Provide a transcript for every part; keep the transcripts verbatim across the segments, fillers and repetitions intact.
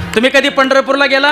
तुम्ही कधी पंढरपूरला गेला?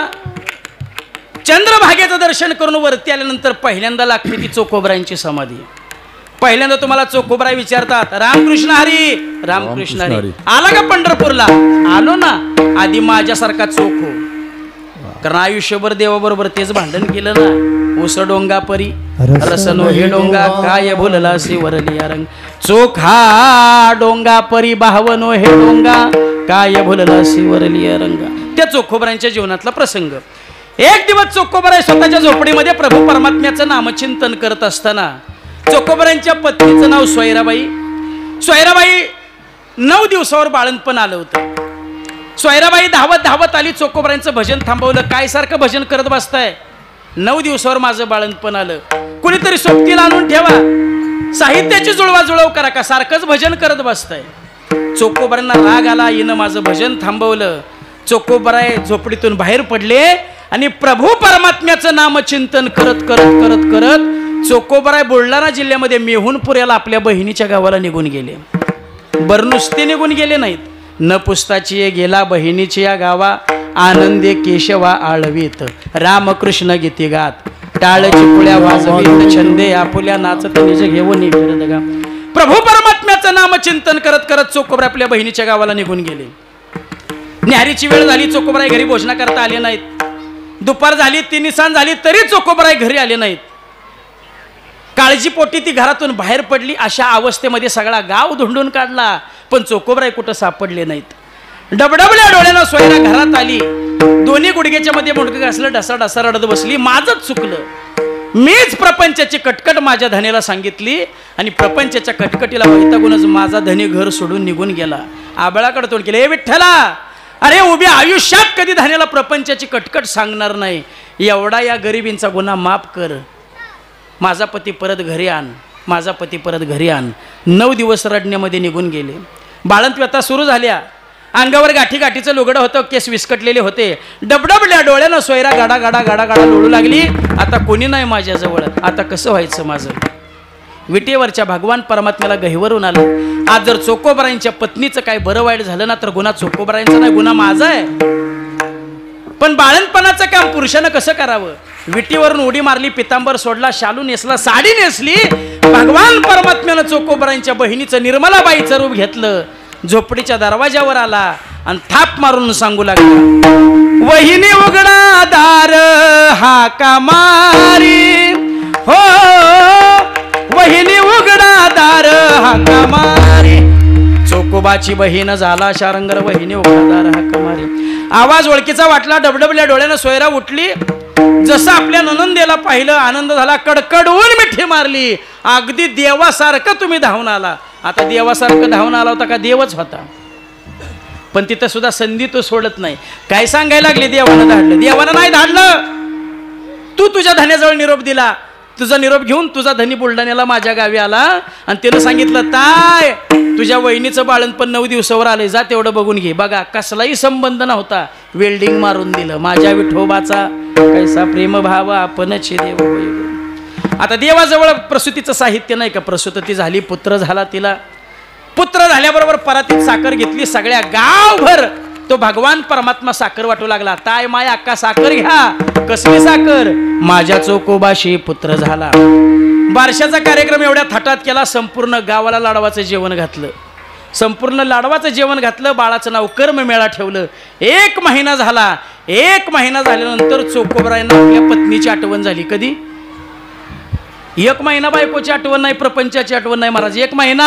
चंद्रभागेचं दर्शन करून वरती आल्यानंतर पहिल्यांदा लागते ती चोखोबरायांची समाधी. पहिल्यांदा तुम्हाला चोखोबराय विचारतात, रामकृष्ण हरी, रामकृष्ण हरी. आला का पंढरपूरला? आलो ना. आधी माझ्यासारखा चोख हो, कारण आयुष्यभर देवाबरोबर तेच भांडण केलं ना. उस डोंगा परी रसनो हे डोंगा, काय भुलला वरलिया रंग. चोखा डोंगा परी भावनो हे डोंगा, काय भुलला वरलिया रंग. त्या चोखोबरायांच्या जीवनातला प्रसंग. एक दिवस चोखोबराय स्वतःच्या झोपडीमध्ये प्रभू परमात्म्याचं नामचिंतन करत असताना चोखोबरायांच्या पत्नीचं नाव सोयराबाई. सोयराबाई नऊ दिवसावर बाळंतपण आलं होतं. सोयराबाई धावत धावत आली, चोखोबरायांचं भजन थांबवलं. काय सारखं भजन करत बसताय? नऊ दिवसावर माझं बाळंतपण आलं, कुणीतरी सोबतीला आणून ठेवा, साहित्याची जुळवाजुळव करा, का सारखंच भजन करत बसताय? चोखोबरायांना राग आला, हिनं माझं भजन थांबवलं. चोखोबराय झोपडीतून बाहेर पडले आणि प्रभू परमात्म्याचं नामचिंतन करत करत करत करत चोखोबराय बुलढाणा जिल्ह्यामध्ये मेहुणपुऱ्याला आपल्या बहिणीच्या गावाला निघून गेले. बरं नुसते निघून गेले नाहीत, न पुसताची गेला बहिणीची या गावा, आनंदे केशवा आळवीत, रामकृष्ण गीती गात, टाळची पुळ्या वाजवीत, छंदे आपुल्या नाचत निज घेऊन फिरत गा. प्रभू परमात्म्याचं नामचिंतन करत करत चोखोबराय आपल्या बहिणीच्या गावाला निघून गेले. न्याहारीची वेळ झाली, चोखोबराय घरी भोजना करता आले नाहीत. दुपार झाली, तिन्हीसान झाली, तरी चोखोबराय घरी आले नाहीत. काळजीपोटी ती घरातून बाहेर पडली. अशा अवस्थेमध्ये सगळा गाव धुंडून काढला, पण चोखोबराय कुठं सापडले नाहीत. डबडबल्या डोळ्यानं सोयरा घरात आली, दोन्ही गुडघ्याच्या मध्ये मुंडकं घासलं, डसा डसा रडत बसली. माझंच चुकलं, मीच प्रपंचाची कटकट माझ्या धनीला सांगितली आणि प्रपंचाच्या कटकटीला वैतागूनच माझा धनी घर सोडून निघून गेला. आबळाकडे तोंड केलं, हे विठ्ठला, अरे उभ्या आयुष्यात कधी धनीला प्रपंचाची कटकट सांगणार नाही, एवढा या गरिबींचा गुन्हा माफ कर, माझा पती परत घरी आण, माझा पती परत घरी आण. नऊ दिवस रडण्यामध्ये निघून गेले. बाळंत व्यथा सुरू झाल्या. अंगावर गाठी गाठीचं लुगडं होतं, केस विस्कटलेले होते. डबडबल्या डोळ्यानं सोयरा गाडा गाडा गाडा गाडा लोळू लागली. आता कोणी नाही माझ्याजवळ, आता कसं व्हायचं माझं? विटेवरच्या भगवान परमात्म्याला गहिवरून आलं. आज जर चोखोबरायांच्या पत्नीचं काय बरं वाईट झालं ना, तर गुन्हा चोखोबरायांचा नाही, गुन्हा माझा आहे. पण बाळंतपणाचं काम पुरुषानं कसं करावं? विटीवरून उडी मारली, पितांबर सोडला, शालू नेसला, साडी नेसली. भगवान परमात्म्यानं चोखोबरायांच्या बहिणीचं निर्मलाबाईचं रूप घेतलं. झोपडीच्या दरवाजावर आला आणि थाप मारून सांगू लागला, वहिनी उघडा दार हाका मारी, हो वहिनी उघडा दार हाका मारी. चोखोबाची बहीण झाला शारंगर, वहिनी उघडा दार हाका मारी. आवाज ओळखीचा वाटला. डबडबल्या डोळ्यानं सोयरा उठली. जसं आपल्या ननंदेला पाहिलं, आनंद झाला, कडकडून मिठी मारली. अगदी देवासारखं तुम्ही धावून आला. आता देवासारखं धावून आला होता का देवच होता? पण तिथं सुद्धा संधी तो सोडत नाही. काय सांगायला लागले, देवानं धाडलं, देवानं नाही धाडलं. तू तुझ्या धन्याजवळ निरोप दिला, तुझा निरोप घेऊन तुझा धनी बुलढाण्याला माझ्या गावी आला आणि त्यानं सांगितलं, ताय तुझ्या वहिनीचं बाळंतपण नऊ दिवसावर आले, जा तेवढं बघून घे. बघा कसलाही संबंध नव्हता, वेल्डिंग मारून दिलं. माझ्या विठोबाचा कैसा प्रेम भाव आपणच देव. आता देवाजवळ प्रसूतीचं साहित्य नाही का? प्रसूती झाली, पुत्र झाला तिला. पुत्र झाल्याबरोबर परातीत साखर घेतली. सगळ्या गावभर तो भगवान परमात्मा साखर वाटू लागला. ताय माय अक्का साखर घ्या. कसली साखर? माझ्या चोखोबाशी पुत्र झाला. बारशाचा कार्यक्रम एवढ्या थाटात केला, संपूर्ण गावाला लाडवाचं जेवण घातलं. संपूर्ण लाडवाचं जेवण घातलं. बाळाचं नाव कर्ममेळा ठेवलं. एक महिना झाला. एक महिना झाल्यानंतर चोखोबरायांना आपल्या पत्नीची आठवण झाली. कधी? एक महिना बायकोची आठवण नाही, प्रपंचाची आठवण नाही महाराज. एक महिना.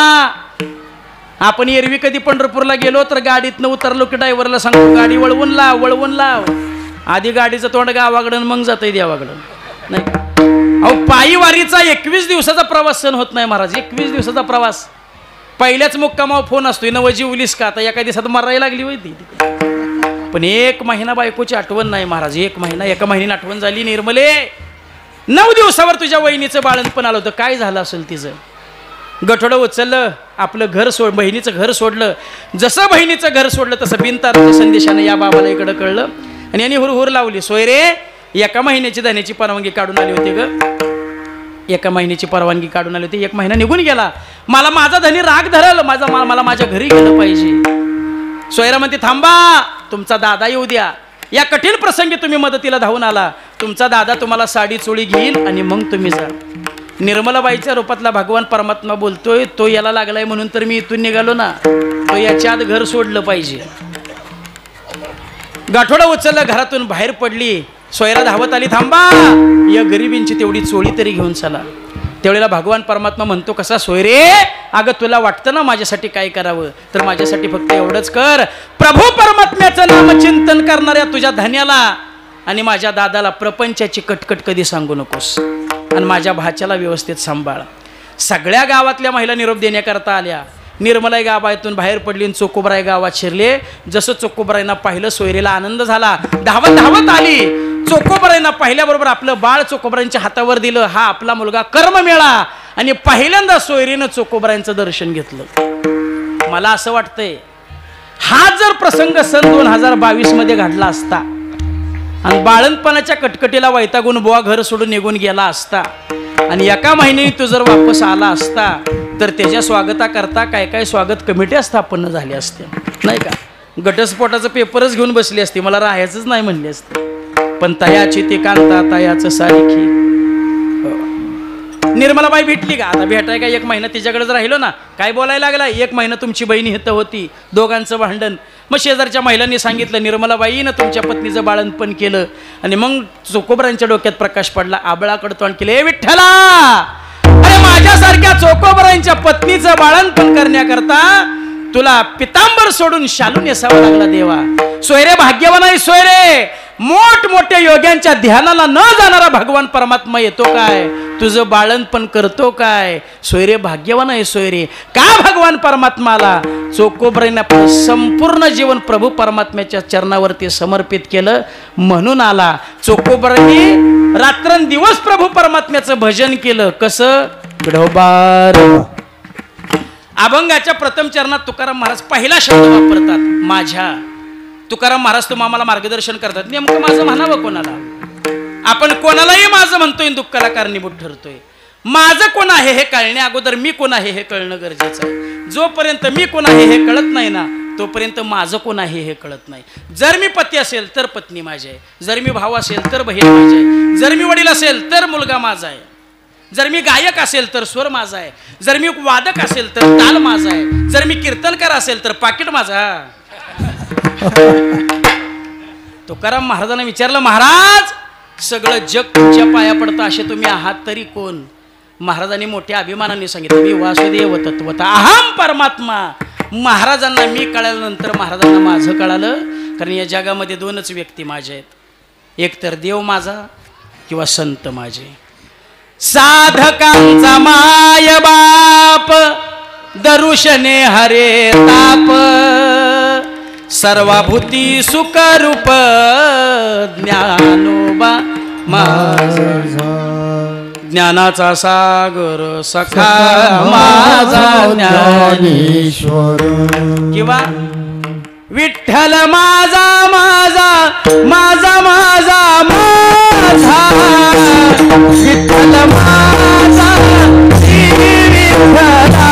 आपण एरवी कधी पंढरपूरला गेलो तर गाडीतनं उतरलो की ड्रायव्हरला सांगतो, गाडी वळवून लाव, वळवून लाव. आधी गाडीचं तोंड गावाकडं, मग जातंय देवाकडं. नाही अहो, पायी वारीचा एकवीस दिवसाचा प्रवास सण होत नाही महाराज. एकवीस दिवसाचा प्रवास. पहिल्याच मुक्कामावर फोन असतोय, नवं जीवलीस का? आता एका दिवसात मरायला लागली होती. पण एक महिना बायकोची आठवण नाही महाराज. एक महिना, एका महिन्याने आठवण झाली. निर्मले, नऊ दिवसावर तुझ्या वहिनीचं बाळंतपण आलं होतं. काय झालं असेल तिचं? गठोडं उचललं, आपलं घर सोड, बहिणीचं घर सोडलं. जसं बहिणीचं घर सोडलं तसं बिनताराच्या संदेशाने या बाबाला इकडं कळलं आणि यांनी हुरहुर लावली. सोयरे, एका महिन्याची धन्याची परवानगी काढून आली होती ग. एका महिन्याची परवानगी काढून आली होती. एक महिना निघून गेला. मला माझा धनी राग धरल, माझा मला माझ्या घरी गेलं पाहिजे. सोयरा म्हणते, थांबा, तुमचा दादा येऊ द्या. या कठीण प्रसंगी तुम्ही मदतीला धावून आला. तुमचा दादा तुम्हाला साडी चोळी घेईल आणि मग तुम्ही जा. निर्मलाबाईच्या रूपातला भगवान परमात्मा बोलतोय, तो याला लागलाय म्हणून तर मी इथून निघालो ना. तो याच्या आत घर सोडलं पाहिजे. गाठोडा उचलला, घरातून बाहेर पडली. सोयरा धावत आली, थांबा, या गरिबींची तेवढी चोळी तरी घेऊन चला. त्यावेळेला भगवान परमात्मा म्हणतो, कसा सोयरे, अगं तुला वाटतं ना माझ्यासाठी काय करावं, तर माझ्यासाठी फक्त एवढंच कर, प्रभू परमात्म्याचं नामचिंतन करणाऱ्या तुझ्या धन्याला आणि माझ्या दादाला प्रपंचाची कटकट कधी सांगू नकोस आणि माझ्या भाच्याला व्यवस्थित सांभाळ. सगळ्या गावातल्या महिला निरोप देण्याकरता आल्या. निर्मलाई गावातून बाहेर पडली आणि चोकोबराय गावात शिरले. जसं चोकोबरायना पाहिलं, सोयरीला आनंद झाला. धावत धावत आली. चोकोबरायना पाहिल्याबरोबर आपलं बाळ चोकोबरायांच्या हातावर दिलं. हा आपला मुलगा कर्ममेळा. आणि पहिल्यांदा सोयरीनं चोकोबरायांचं दर्शन घेतलं. मला असं वाटतंय, हा जर प्रसंग सन दोन हजार बावीस मध्ये घडला असता आणि बाळणपणाच्या कटकटीला वैतागून बुवा घर सोडून निघून गेला असता आणि एका महिन्याने तो जर वापस आला असता, तर त्याच्या स्वागताकरता काय काय स्वागत कमिट्या स्थापन झाल्या असत्या, नाही का. घटस्फोटाचं पेपरच घेऊन बसली असती, मला राहायचंच नाही म्हणली असते. पण तयाची ती कांता तयाचं सारखी. निर्मलाबाई भेटली का? आता भेटाय का एक महिना तिच्याकडेच राहिलो ना. काय बोलायला लागला, एक महिना तुमची बहिणी हित होती, दोघांचं भांडण. मग शेजारच्या महिलांनी सांगितलं, निर्मलाबाईनं तुमच्या पत्नीचं बाळंतपण केलं. आणि मग चोकोबरांच्या डोक्यात प्रकाश पडला. आबळाकडे तोंड केलं, ए विठ्ठला, अरे माझ्यासारख्या चोकोबरांच्या पत्नीचं बाळंतपण करण्याकरता तुला पितांबर सोडून शालू नेसावा लागला देवा. सोयरे भाग्यवान आहे सोयरे. मोठमोठ्या योग्यांच्या ध्यानाला न जाणारा भगवान परमात्मा येतो काय, तुझं बाळंतपण करतो काय. सोयरे भाग्यवान आहे सोयरे. का भगवान परमात्माला चोकोबरांना संपूर्ण जीवन प्रभू परमात्म्याच्या चरणावरती समर्पित केलं म्हणून आला. चोकोबरांनी रात्रंदिवस प्रभू परमात्म्याचं भजन केलं. कसं? गडोबार. अभंगाच्या प्रथम चरणात तुकाराम महाराज पहिला शब्द वापरतात, माझ्या. तुकाराम महाराज तुम्हाला आम्हाला मार्गदर्शन करतात. नेमकं माझं म्हणावं कोणाला? आपण कोणालाही माझं म्हणतोय, दुःखाला कारणीभूत ठरतोय. माझं कोण आहे हे कळण्या अगोदर मी कोण आहे हे कळणं गरजेचं आहे. जोपर्यंत मी कोण आहे हे कळत नाही ना, तोपर्यंत माझं कोण आहे हे कळत नाही. जर मी पती असेल तर पत्नी माझी आहे, जर मी भाऊ असेल तर बहीण माझी आहे, जर मी वडील असेल तर मुलगा माझा आहे, जर मी गायक असेल तर स्वर माझा आहे, जर मी वादक असेल तर ताल माझा आहे, जर मी कीर्तनकार असेल तर पाकिट माझा. तुकाराम महाराजांना विचारलं, महाराज सगळं जग तुमच्या पाया पडतं, असे तुम्ही आहात तरी कोण? महाराजांनी मोठ्या अभिमानाने सांगितलं, मी वासुदेव तत्वता अहम परमात्मा. महाराजांना मी कळाल्यानंतर महाराजांना माझं कळालं. कारण या जगामध्ये दोनच व्यक्ती माझ्या आहेत, एक तर देव माझा किंवा संत माझे. साधकांचा माय बाप दरुशने हरे ताप, सर्वभूती सुखरूप ज्ञानोबा माझा. ज्ञानाचा सागर सखा माझा ज्ञानेश्वर. किंवा विठ्ठल माझा माझा माझा माझा माझा, विठ्ठल माझा विठ्ठला.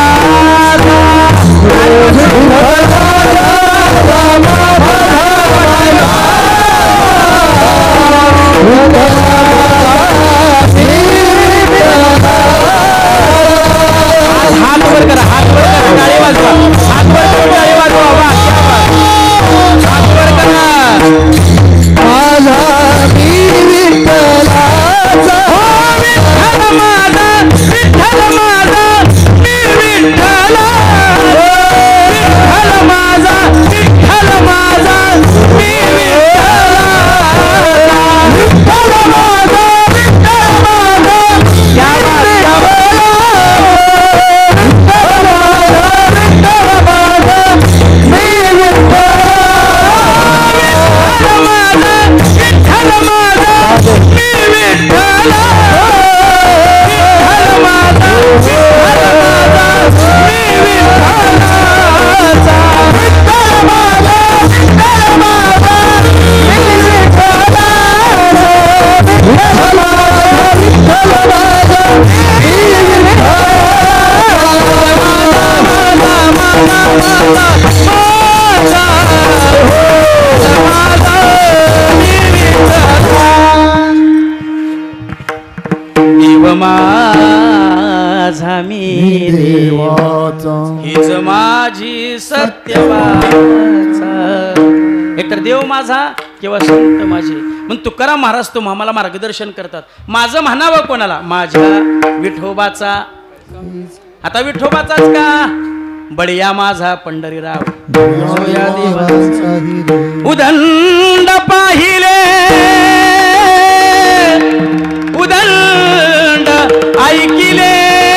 हात वर करा, हात वर करा, टाळी वाजवा, हात वर करा, टाळी वाजवा, वा, हात वर करा. माझा विठ्ठलाचा, हो विठ्ठल माझा, विठ्ठल माझा, मी विठ्ठला, विठ्ठल माझा मी देवाचा, हीच माझी सत्यवाचा. एकतर देव माझा किंवा संत माझे. म्हणून तुकाराम महाराज तो आम्हाला मार्गदर्शन करतात. माझं म्हणावं कोणाला? माझ्या विठोबाचा. आता विठोबाचाच का? बळीया माझा पंढरीराव या देवाचा. उदंड पाहिले उदंड ऐकिले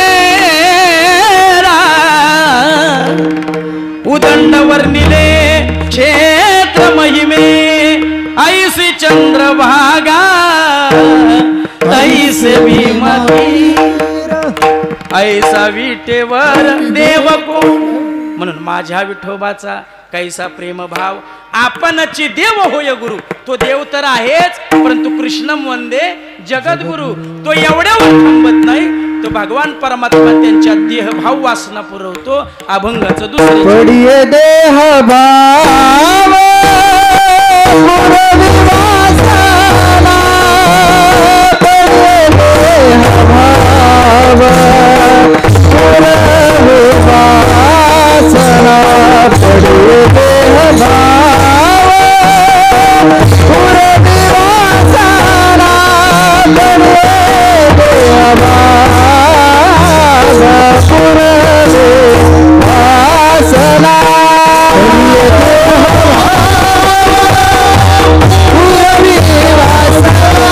उदंड वर्णिले क्षेत्र महिमे ऐसी चंद्रभागा तैसे भीमती ऐसा विटेवर देव कोण. म्हणून माझ्या विठोबाचा कैसा प्रेमभाव. आपणची देव होय गुरु. तो देव तर आहेच, परंतु कृष्णम वंदे जगद्गुरु. तो एवढ्यावर थांबत नाही. तो भगवान परमात्मा त्यांच्या देह भाव वासना पुरवतो. अभंगाचं दुसरे पडिये देह भाव पुरवी वासना, पडिये देह भाव पुरवी वासना, पडिये देह भाव पुरवी वासना, पडिये देह भाव पुरवी वासना, पडिये देह पुरवी वासना,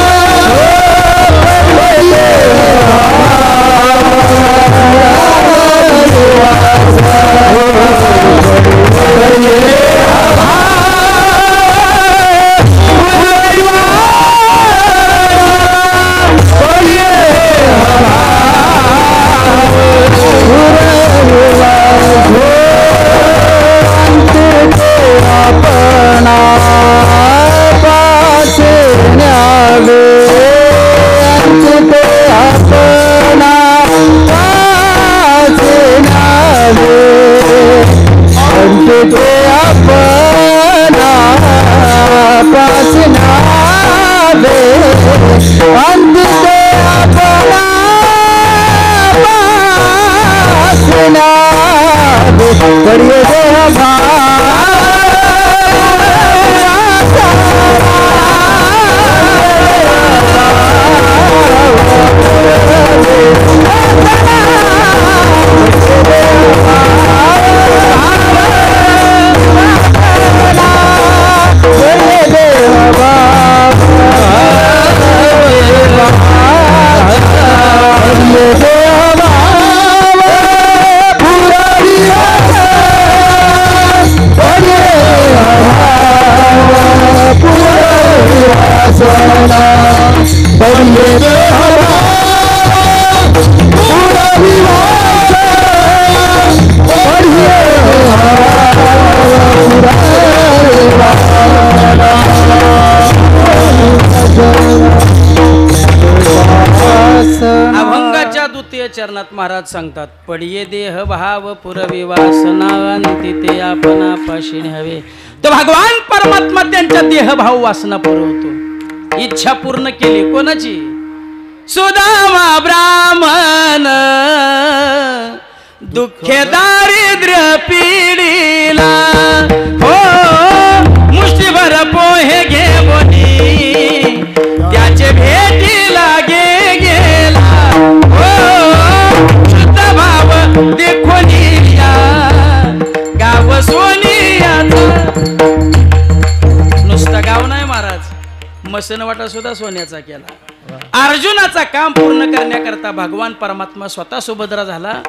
चरणात महाराज सांगतात. पडिये देह भाव पुरवी वासना, अंती ते आपणा पाशी हवे. तर भगवान परमात्मा त्यांच्या देह भाव वासना पुरवतो. इच्छा पूर्ण केली कोणाची? सुदामा ब्राह्मण दुःखे दारिद्र्य पीडिला, हो मुष्टीभर पोहे घे बोनी त्याचे भेटी लागे गेला, हो शुद्ध भाव देखून या गाव सोनियाचा. नुसता गाव नाही महाराज, मसनवाटा सुद्धा सोन्याचा केला. अर्जुनाचा काम पूर्ण करण्याकरता भगवान परमात्मा स्वतः सुभद्रा झाला.